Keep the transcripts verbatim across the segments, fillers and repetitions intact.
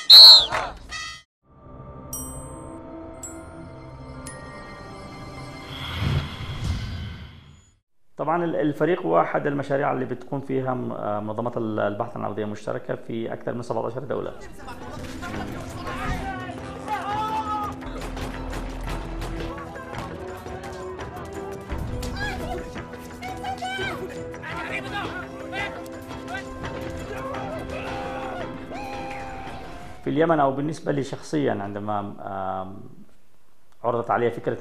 طبعا الفريق هو احد المشاريع اللي بتقوم فيها منظمه البحث عن ارضيه مشتركه في اكثر من سبعة عشر دوله. في اليمن، او بالنسبه لي شخصيا، عندما عرضت علي فكره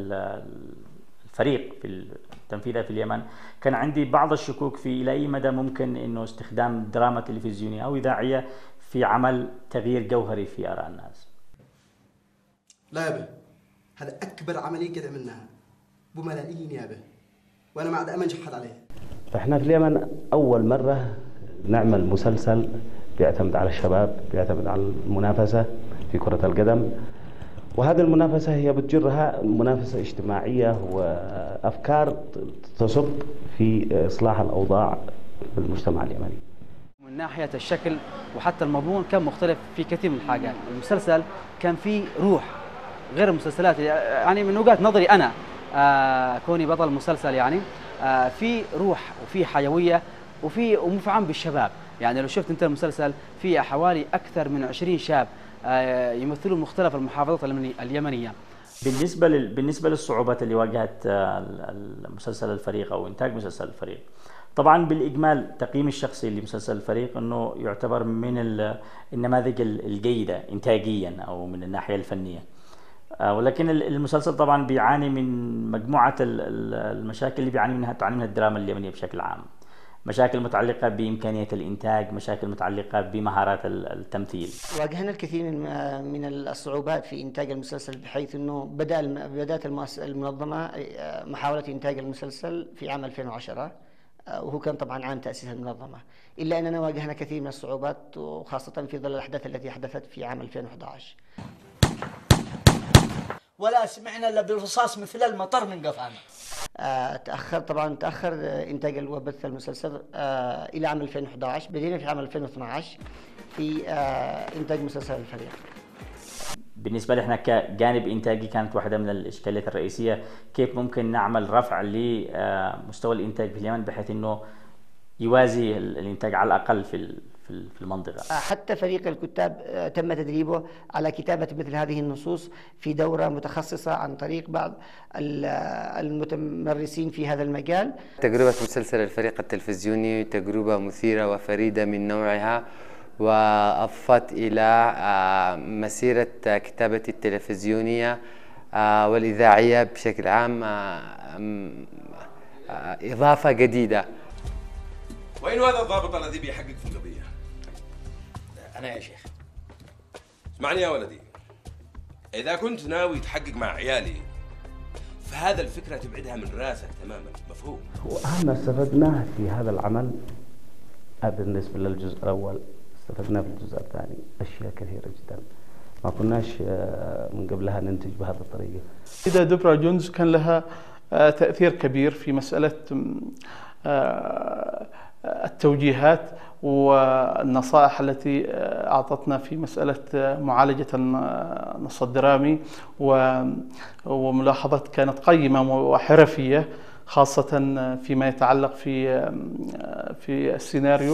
الفريق في تنفيذها في اليمن، كان عندي بعض الشكوك في الى اي مدى ممكن انه استخدام دراما تلفزيونيه او اذاعيه في عمل تغيير جوهري في اراء الناس. لا يابا، هذا اكبر عمليه قد عملناها بملايين يابا، وانا ما عاد امن جحد عليها. احنا في اليمن اول مره نعمل مسلسل بيعتمد على الشباب، بيعتمد على المنافسه في كره القدم، وهذه المنافسة هي بتجرها منافسة اجتماعية وأفكار تصب في إصلاح الأوضاع في المجتمع اليمني. من ناحية الشكل وحتى المضمون كان مختلف في كثير من الحاجات. المسلسل كان فيه روح غير المسلسلات، يعني من وجهة نظري أنا آه كوني بطل مسلسل، يعني آه في روح وفي حيوية وفي ومفعم بالشباب. يعني لو شفت أنت المسلسل فيه حوالي أكثر من عشرين شاب يمثلون مختلف المحافظات اليمنية. بالنسبة لل... بالنسبة للصعوبات اللي واجهت المسلسل الفريق أو إنتاج مسلسل الفريق، طبعا بالإجمال تقييمي الشخصي لمسلسل الفريق أنه يعتبر من النماذج الجيدة إنتاجيا أو من الناحية الفنية، ولكن المسلسل طبعا بيعاني من مجموعة المشاكل اللي بيعاني منها تعاني منها الدراما اليمنية بشكل عام. مشاكل متعلقة بإمكانية الإنتاج، مشاكل متعلقة بمهارات التمثيل. واجهنا الكثير من الصعوبات في إنتاج المسلسل، بحيث أنه بدأ بدأت المنظمة محاولة إنتاج المسلسل في عام ألفين وعشرة، وهو كان طبعا عام تأسيس المنظمة، إلا أننا واجهنا كثير من الصعوبات، وخاصة في ظل الأحداث التي حدثت في عام ألفين وأحد عشر. ولا سمعنا إلا بالرصاص مثل المطر من قفانا. آه تأخر طبعا تأخر إنتاج وبث المسلسل آه إلى عام ألفين وأحد عشر. بدينا في عام ألفين واثني عشر في آه إنتاج مسلسل الفريق. بالنسبة لنا كجانب إنتاجي كانت واحدة من الإشكاليات الرئيسية كيف ممكن نعمل رفع لمستوى الإنتاج في اليمن بحيث إنه يوازي الإنتاج على الأقل في في المنطقة. حتى فريق الكتاب تم تدريبه على كتابة مثل هذه النصوص في دورة متخصصة عن طريق بعض المتمرسين في هذا المجال. تجربة مسلسل الفريق التلفزيوني تجربة مثيرة وفريدة من نوعها، وأضفت إلى مسيرة كتابة التلفزيونية والإذاعية بشكل عام إضافة جديدة. وين هذا الضابط الذي بيحقق في القضية؟ أنا يا شيخ. اسمعني يا ولدي، إذا كنت ناوي تحقق مع عيالي فهذا الفكرة تبعدها من راسك تماما، مفهوم؟ وأهم ما استفدناه في هذا العمل بالنسبة للجزء الأول، استفدناه في الجزء الثاني أشياء كثيرة جدا ما كناش من قبلها ننتج بهذه الطريقة. إذا دبرا جونز كان لها تأثير كبير في مسألة التوجيهات والنصائح التي أعطتنا في مسألة معالجة النص الدرامي، وملاحظات كانت قيمة وحرفية، خاصة فيما يتعلق في في السيناريو.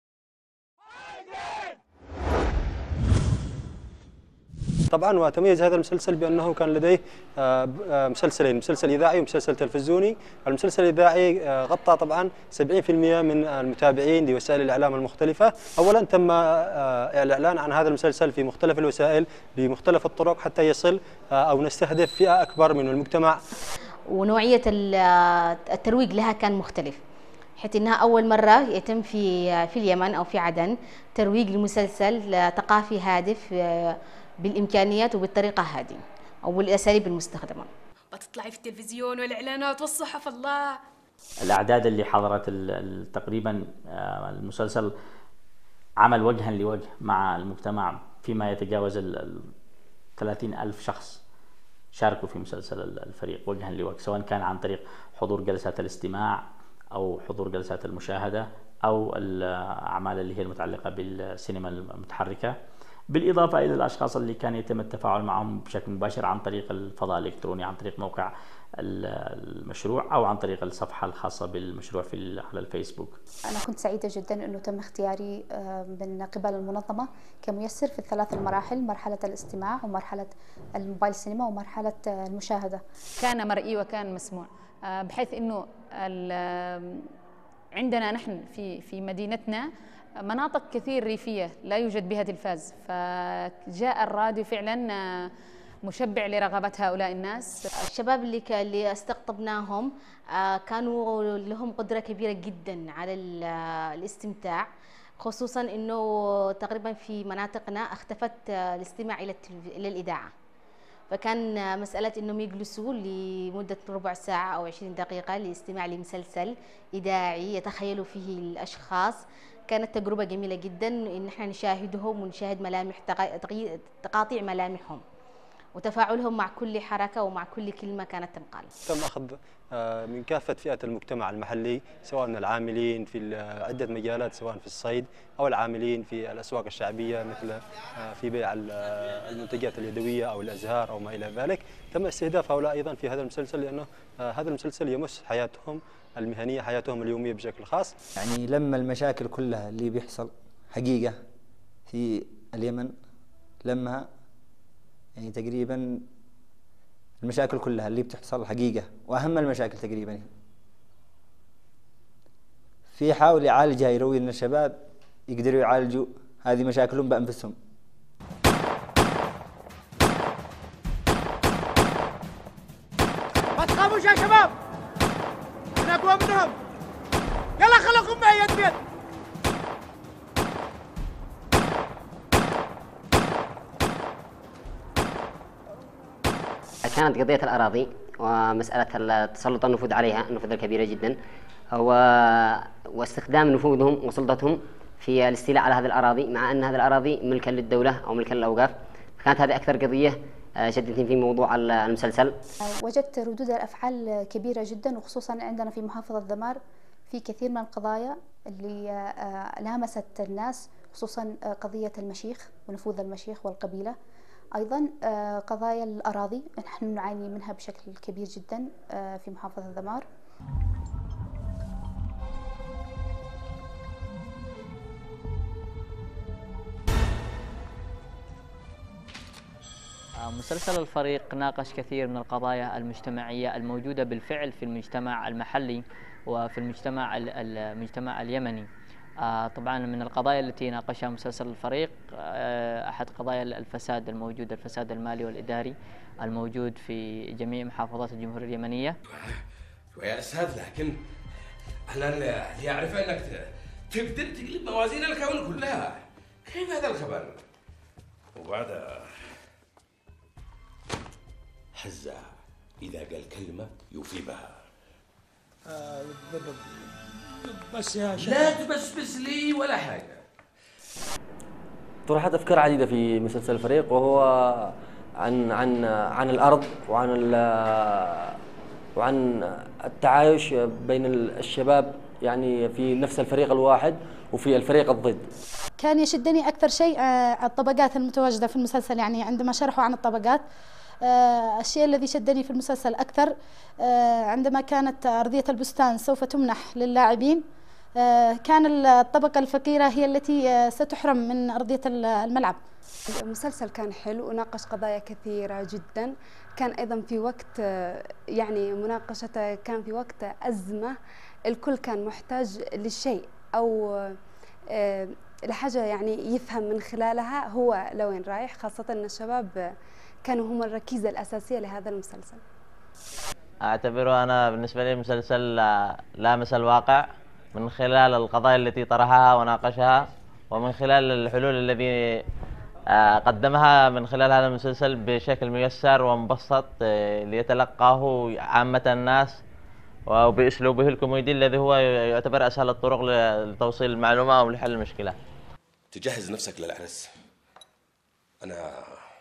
طبعا وتميز هذا المسلسل بأنه كان لديه مسلسلين، مسلسل إذاعي ومسلسل تلفزيوني. المسلسل الإذاعي غطى طبعا سبعين بالمئة من المتابعين لوسائل الإعلام المختلفة. أولا تم الإعلان عن هذا المسلسل في مختلف الوسائل بمختلف الطرق حتى يصل أو نستهدف فئة أكبر من المجتمع. ونوعية الترويج لها كان مختلف، حيث انها اول مره يتم في في اليمن او في عدن ترويج لمسلسل ثقافي هادف بالامكانيات وبالطريقه هذه او بالاساليب المستخدمه. بتطلعي في التلفزيون والاعلانات والصحف. الله، الاعداد اللي حضرت تقريبا المسلسل عمل وجها لوجه مع المجتمع، فيما يتجاوز ال ثلاثين ألف شخص شاركوا في مسلسل الفريق وجها لوجه، سواء كان عن طريق حضور جلسات الاستماع أو حضور جلسات المشاهدة أو الأعمال اللي هي المتعلقة بالسينما المتحركة. بالإضافة إلى الأشخاص اللي كان يتم التفاعل معهم بشكل مباشر عن طريق الفضاء الإلكتروني، عن طريق موقع المشروع أو عن طريق الصفحة الخاصة بالمشروع في على الفيسبوك. أنا كنت سعيدة جدا أنه تم اختياري من قبل المنظمة كميسر في الثلاث المراحل، مرحلة الاستماع ومرحلة الموبايل سينما ومرحلة المشاهدة. كان مرئي وكان مسموع، بحيث أنه عندنا نحن في في مدينتنا مناطق كثير ريفية لا يوجد بها تلفاز، فجاء الراديو فعلا مشبع لرغبة هؤلاء الناس. الشباب اللي اللي استقطبناهم كانوا لهم قدرة كبيرة جدا على الاستمتاع، خصوصا انه تقريبا في مناطقنا اختفت الاستماع الى الى الاذاعة، فكان مسألة انهم يجلسوا لمدة ربع ساعة او عشرين دقيقة لاستماع لمسلسل اذاعي يتخيلوا فيه الاشخاص. كانت تجربة جميلة جدا ان احنا نشاهدهم ونشاهد ملامح تقاطيع ملامحهم وتفاعلهم مع كل حركة ومع كل كلمة كانت تنقال. تم أخذ من كافة فئات المجتمع المحلي، سواء من العاملين في عدة مجالات، سواء في الصيد أو العاملين في الأسواق الشعبية مثل في بيع المنتجات اليدوية أو الأزهار أو ما إلى ذلك. تم استهداف هؤلاء أيضا في هذا المسلسل، لأنه هذا المسلسل يمس حياتهم المهنية، حياتهم اليومية بشكل خاص. يعني لما المشاكل كلها اللي بيحصل حقيقة في اليمن، لما يعني تقريبا المشاكل كلها اللي بتحصل حقيقة، وأهم المشاكل تقريبا في يحاول يعالجها، يروي لنا الشباب يقدروا يعالجوا هذه مشاكلهم بأنفسهم. ما تخافوش يا شباب، أنا أقوى منهم، يلا خليكم معي يد بيد. كانت قضية الأراضي ومسألة تسلط النفوذ عليها، النفوذ الكبيرة جدا، واستخدام نفوذهم وسلطتهم في الاستيلاء على هذه الأراضي، مع أن هذه الأراضي ملكا للدولة أو ملكا للأوقاف. كانت هذه أكثر قضية شدتني في موضوع المسلسل. وجدت ردود الأفعال كبيرة جدا، وخصوصا عندنا في محافظة ذمار في كثير من القضايا اللي لامست الناس، خصوصا قضية المشيخ ونفوذ المشيخ والقبيلة. أيضا قضايا الأراضي نحن نعاني منها بشكل كبير جدا في محافظة ذمار. مسلسل الفريق ناقش كثير من القضايا المجتمعية الموجودة بالفعل في المجتمع المحلي وفي المجتمع المجتمع اليمني. طبعا من القضايا التي ناقشها مسلسل الفريق أحد قضايا الفساد الموجود، الفساد المالي والإداري الموجود في جميع محافظات الجمهورية اليمنية. يا أستاذ، لكن أنا اللي أعرف أنك تقدر تقلب موازين الكون كلها، كيف هذا الخبر؟ وبعدها حزة إذا قال كلمة يوفي بها. آه بس يا شيخ لا تبسبس لي ولا حاجة. طرحت أفكار عديدة في مسلسل الفريق، وهو عن عن عن الأرض وعن وعن التعايش بين الشباب، يعني في نفس الفريق الواحد وفي الفريق الضد. كان يشدني أكثر شيء الطبقات المتواجدة في المسلسل، يعني عندما شرحوا عن الطبقات. الشيء الذي شدني في المسلسل أكثر عندما كانت أرضية البستان سوف تمنح للاعبين، كان الطبقة الفقيرة هي التي ستحرم من أرضية الملعب. المسلسل كان حلو وناقش قضايا كثيرة جدا. كان أيضا في وقت يعني مناقشته، كان في وقت أزمة، الكل كان محتاج للشيء أو لحاجة يعني يفهم من خلالها هو لوين رايح، خاصة أن الشباب كانوا هم الركيزة الأساسية لهذا المسلسل. أعتبره أنا بالنسبة لي مسلسل لامس الواقع من خلال القضايا التي طرحها وناقشها، ومن خلال الحلول التي قدمها من خلال هذا المسلسل بشكل ميسر ومبسط ليتلقاه عامة الناس، وبأسلوبه الكوميدي الذي هو يعتبر أسهل الطرق لتوصيل المعلومة أو لحل المشكلة. تجهز نفسك للعرس. أنا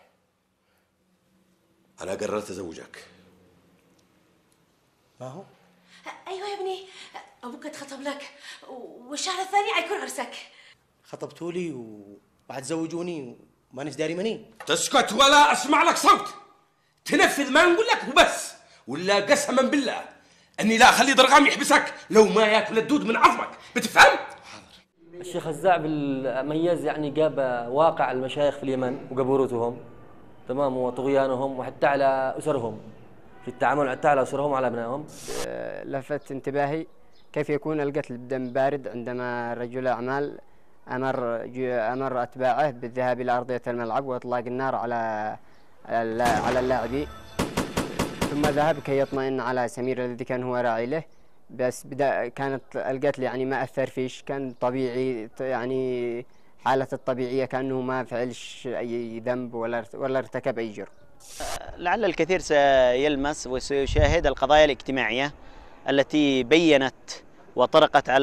أنا قررت أزوجك. ما هو؟ أيوة يا ابني، أبوك اتخطب لك والشهر الثاني حيكون عرسك. خطبتوا لي وحتزوجوني مانيش داري منين. تسكت ولا اسمع لك صوت. تنفذ ما نقول لك وبس، ولا قسما بالله اني لا اخلي ضرغام يحبسك لو ما ياكل الدود من عظمك، بتفهم؟ الشيخ الزعبل ميز يعني جاب واقع المشايخ في اليمن وجبروتهم تمام وطغيانهم وحتى على اسرهم في التعامل حتى على اسرهم وعلى ابنائهم. لفت انتباهي كيف يكون القتل بدم بارد عندما رجل اعمال امر امر اتباعه بالذهاب الى ارضيه الملعب واطلاق النار على على اللاعبين، ثم ذهب كي يطمئن على سمير الذي كان هو راعي له. بس بدا كانت القتل يعني ما اثر فيش، كان طبيعي يعني حالة الطبيعية كأنه ما فعلش أي ذنب ولا ولا ارتكب أي جرم. لعل الكثير سيلمس وسيشاهد القضايا الاجتماعية التي بينت وطرقت على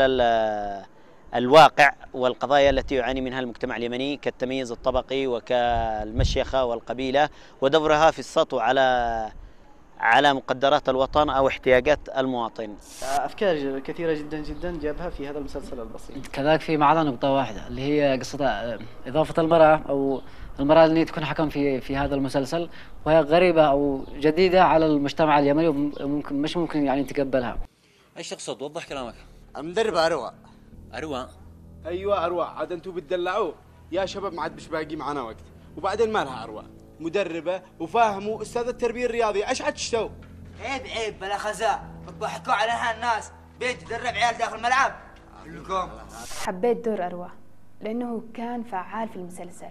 الواقع والقضايا التي يعاني منها المجتمع اليمني كالتمييز الطبقي وكالمشيخة والقبيلة ودورها في السطو على على مقدرات الوطن أو احتياجات المواطن. أفكار كثيرة جدا جدا جابها في هذا المسلسل البسيط. كذلك في معنا نقطة واحدة اللي هي قصة إضافة المرأة أو المرأة اللي تكون حكم في في هذا المسلسل، وهي غريبة أو جديدة على المجتمع اليمني وممكن مش ممكن يعني نتقبلها. ايش تقصد؟ وضح كلامك. المدرب أروى. أروى؟ أيوة أروى، عاد أنتوا بتدلعوه يا شباب، ما عاد مش باقي معنا وقت، وبعدين ما لها أروى. مدربة وفاهموا استاذ التربيه الرياضيه، ايش عاد تشتوا؟ عيب عيب بلا خزاء، بتضحكوا على هالناس، بيت تدرب عيال داخل الملعب كلكم. حبيت دور أروى لأنه كان فعال في المسلسل.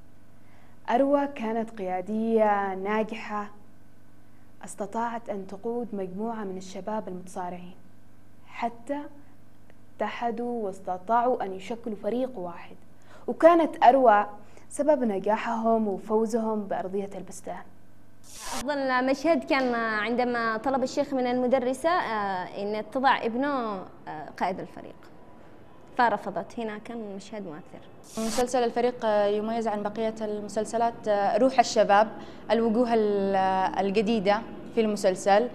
أروى كانت قيادية ناجحة، استطاعت أن تقود مجموعة من الشباب المتصارعين حتى اتحدوا واستطاعوا أن يشكلوا فريق واحد، وكانت أروى سبب نجاحهم وفوزهم بأرضية البستان. أفضل مشهد كان عندما طلب الشيخ من المدرسة أن تضع ابنه قائد الفريق فرفضت. هنا كان مشهد مؤثر. مسلسل الفريق يميز عن بقية المسلسلات روح الشباب، الوجوه الجديدة في المسلسل،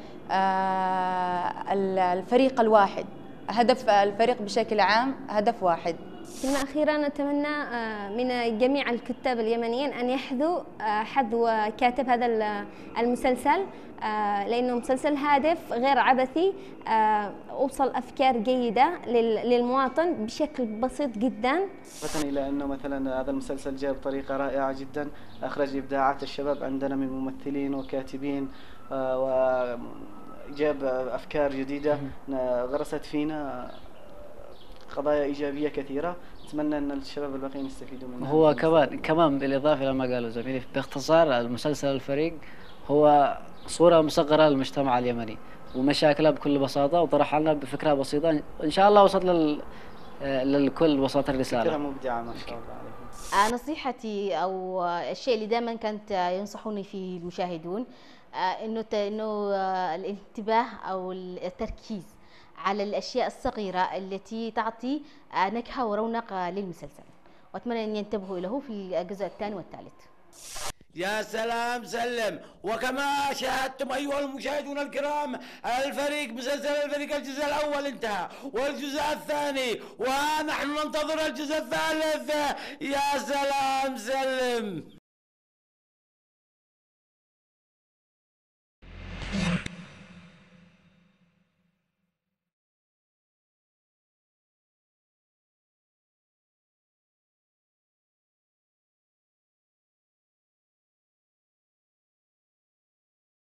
الفريق الواحد، هدف الفريق بشكل عام هدف واحد. كلمة أخيرة، نتمنى من جميع الكتاب اليمنيين أن يحذوا حذو كاتب هذا المسلسل، لأنه مسلسل هادف غير عبثي، أوصل أفكار جيدة للمواطن بشكل بسيط جدا. إضافة إلى أنه مثلا هذا المسلسل جاء بطريقة رائعة جدا، أخرج إبداعات الشباب عندنا من ممثلين وكاتبين، وجاب أفكار جديدة غرست فينا قضايا إيجابية كثيرة، أتمنى أن الشباب الباقيين يستفيدوا منها. هو كمان كمان بالإضافة إلى ما قاله زميلي، باختصار المسلسل الفريق هو صورة مصغرة للمجتمع اليمني ومشاكلها بكل بساطة، وطرح لنا بفكرة بسيطة إن شاء الله وصلت لل للكل، وصلت الرسالة. فكرة مبدعة ما شاء الله عليكم. نصيحتي أو الشيء اللي دائما كانت ينصحوني فيه المشاهدون إنه إنه الانتباه أو التركيز على الأشياء الصغيرة التي تعطي نكهة ورونق للمسلسل، وأتمنى أن ينتبهوا له في الجزء الثاني والثالث. يا سلام سلم. وكما شاهدتم أيها المشاهدون الكرام، الفريق مسلسل الفريق الجزء الأول انتهى والجزء الثاني ونحن ننتظر الجزء الثالث. يا سلام سلم.